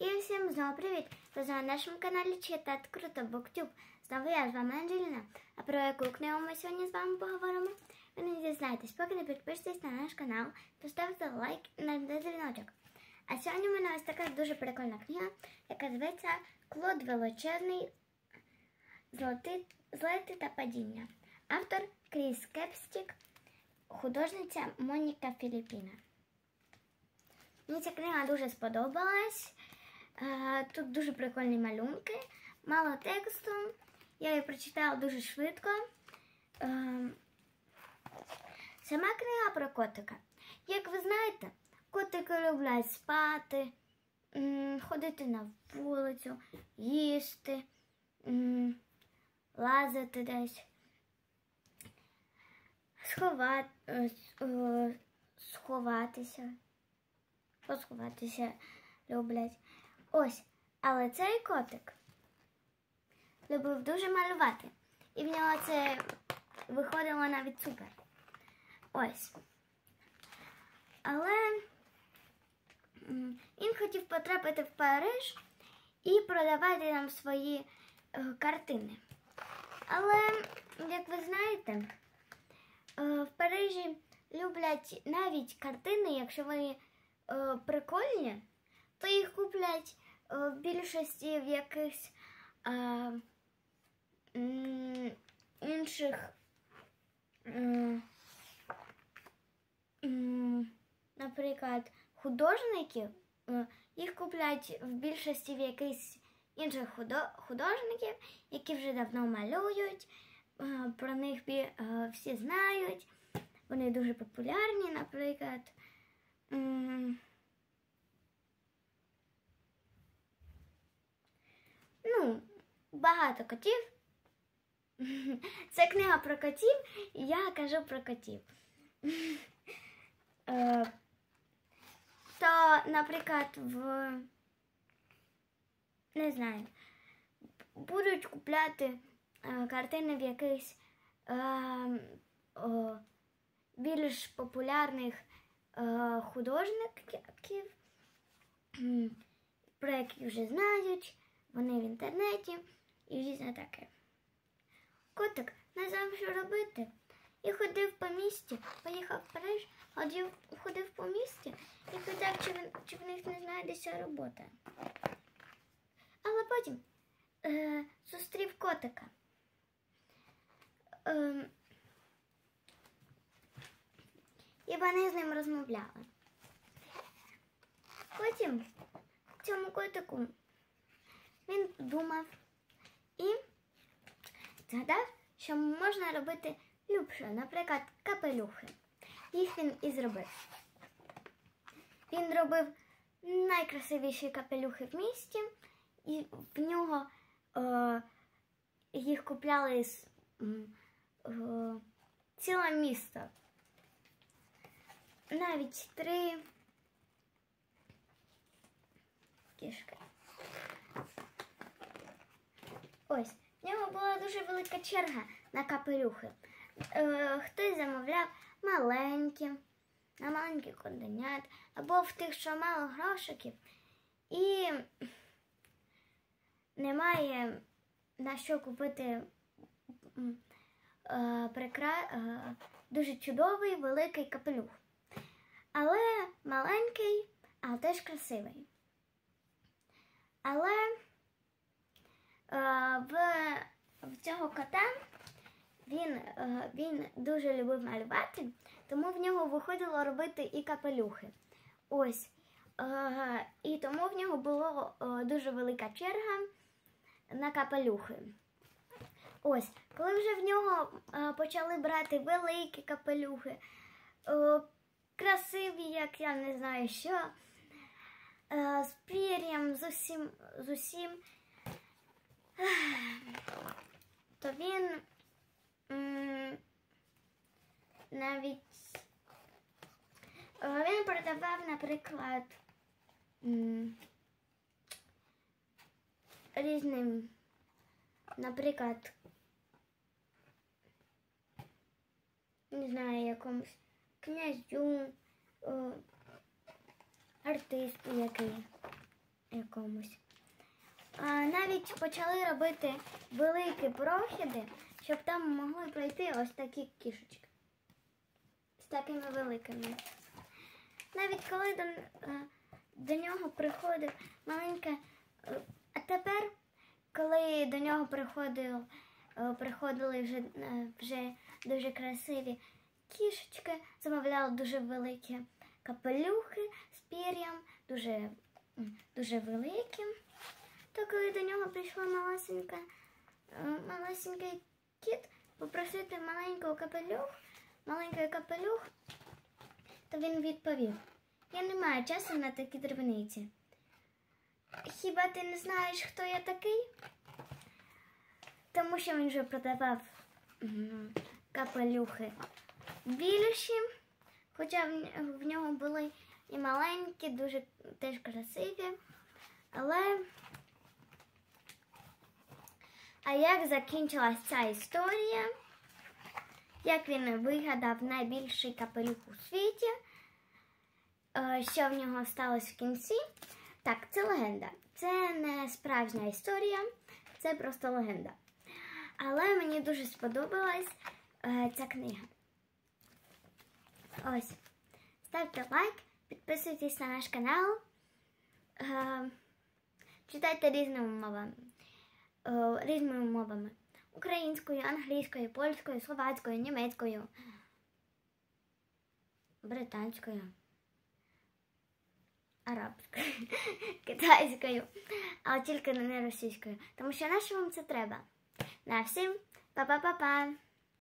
І всім знову привіт! Ви на нашому каналі Читати Круто BookTube. Знову я з вами Анжеліна. А про яку книгу ми сьогодні з вами поговоримо? Ви не дізнаєтесь, поки не підпишетесь на наш канал, поставте лайк і натисніть дзвіночок. А сьогодні у мене ось така дуже прикольна книга, яка зветься Клод Величезний, Злети та падіння. Автор Кріс Кепстік, художниця Моніка Філіппіна. Мені ця книга дуже сподобалась. Тут дуже прикольні малюнки, мало тексту. Я її прочитала дуже швидко. Сама книга про котика. Як ви знаєте, котики люблять спати, ходити на вулицю, їсти, лазити десь, сховатися люблять. Ось, але цей котик любив дуже малювати. І в нього це виходило навіть супер. Ось. Але він хотів потрапити в Париж і продавати нам свої картини. Але, як ви знаєте, в Парижі люблять навіть картини, якщо вони прикольні, то їх куплять в більшості в якихось інших, наприклад, художників. Їх куплять в більшості в якихось інших художників, які вже давно малюють, про них всі знають, вони дуже популярні, наприклад. Багато котів. Це книга про котів, і я кажу про котів. То, наприклад, не знаю, будуть купляти картини в якихось більш популярних художників, про яких вже знають, вони в інтернеті і різне таке. Котик не знав, що робити, і ходив по місті, поїхав в Париж, ходив по місті і питав, чи в них не знайдеться робота. Але потім зустрів котика. І вони з ним розмовляли. Потім цьому котику він думав і згадав, що можна робити любше, наприклад, капелюхи. Їх він і зробив. Він робив найкрасивіші капелюхи в місті, і в нього їх купляли ціле місто. Навіть 3 кішки. Ось, в нього була дуже велика черга на капелюхи. Хтось замовляв маленькі, на маленьких котенят, або в тих, що мало грошиків, і немає на що купити дуже чудовий великий капелюх. Але маленький, але теж красивий. Але в цього кота він дуже любив малювати, тому в нього виходило робити і капелюхи. Ось. І тому в нього була дуже велика черга на капелюхи. Ось. Коли вже в нього почали брати великі капелюхи, красиві, як я не знаю що, з пір'ям, з усім, то він навіть він продавав, наприклад, різним, наприклад, не знаю, якомусь князю, артисту який. якомусь. Навіть почали робити великі прохіди, щоб там могли пройти ось такі кішечки. З такими великими. Навіть коли до нього приходив маленьке... А тепер, коли до нього приходили вже дуже красиві кішечки, замовляли дуже великі капелюхи з пір'ям, дуже великі. То коли до нього прийшла малесенький кіт попросити маленький капелюх, то він відповів: я не маю часу на такі дрібниці. Хіба ти не знаєш, хто я такий? Тому що він вже продавав капелюхи більші, хоча в нього були і маленькі, дуже теж красиві. А як закінчилась ця історія? Як він вигадав найбільший капелюх у світі? Що в нього сталося в кінці? Так, це легенда. Це не справжня історія, це просто легенда. Але мені дуже сподобалась ця книга. Ось. Ставте лайк, підписуйтесь на наш канал. Читайте різними мовами. Українською, англійською, польською, словацькою, німецькою, британською, арабською, китайською, але тільки не російською. Тому що нащо вам це треба? На всім па-па-па-па!